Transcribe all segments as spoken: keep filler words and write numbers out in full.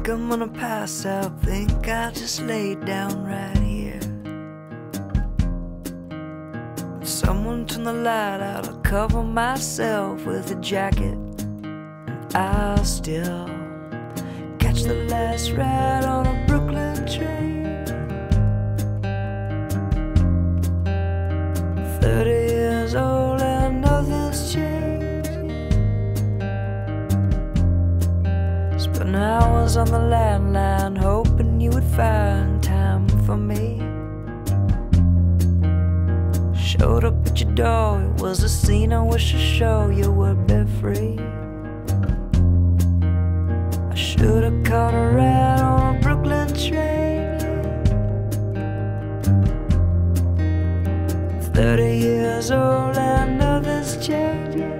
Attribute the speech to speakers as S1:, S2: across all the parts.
S1: Think I'm gonna pass out, think I'll just lay down right here. Someone turn the light out, I'll cover myself with a jacket, and I'll still catch the last ride on a Brooklyn train. Thirty years old and nothing's changed. Spent hours on the landline hoping you would find time for me. Showed up at your door, it was a scene I wish to show you would be free. I should've caught a ride on a Brooklyn train. Thirty years old and nothing's changed.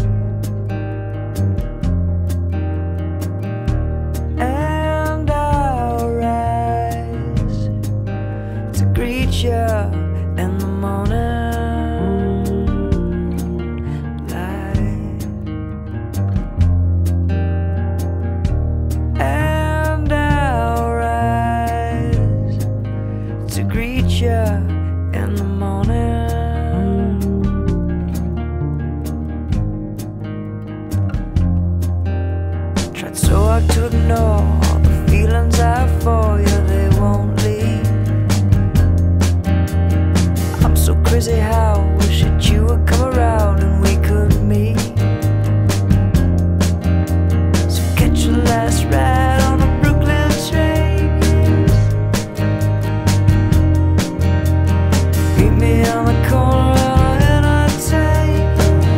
S1: And I'll rise to greet you in the morning light. And I'll rise to greet you in the morning. Tried so hard to ignore all the feelings I have for you, they won't leave. I'm so crazy how I wish that you would come around and we could meet. So catch your last ride on a Brooklyn train. Meet me on the corner of entertain.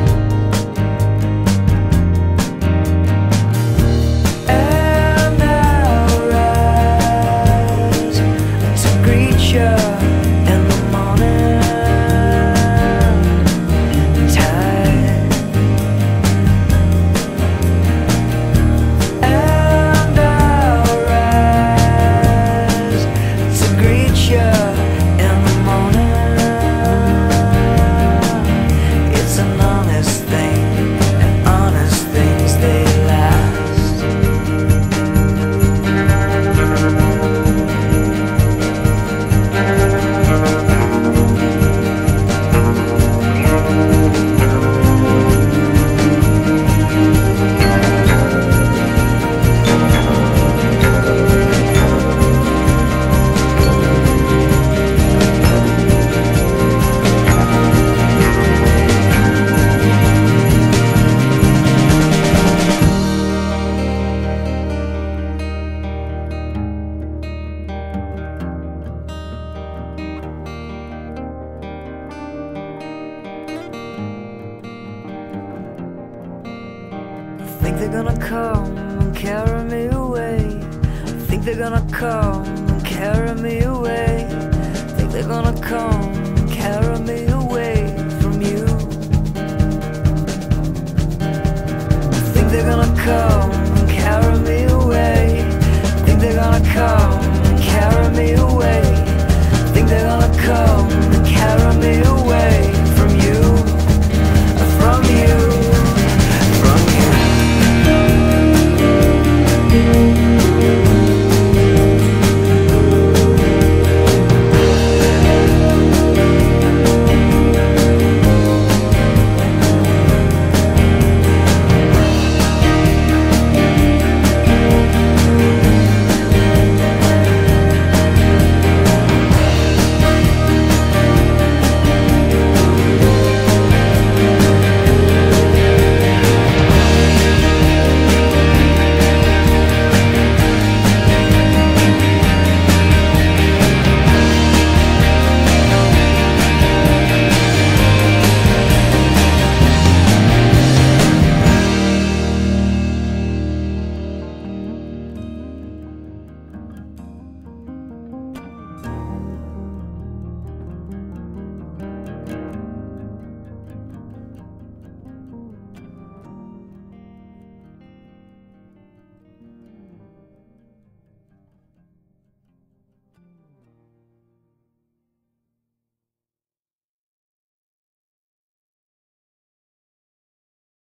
S1: And I'll rise to greet you in the morning tide. And I'll rise to greet you in the morning. It's an honest thing, and honest things they last. Think they're gonna come and carry me away. Think they're gonna come and carry me away. Think they're gonna come and carry me away from you. Think they're gonna come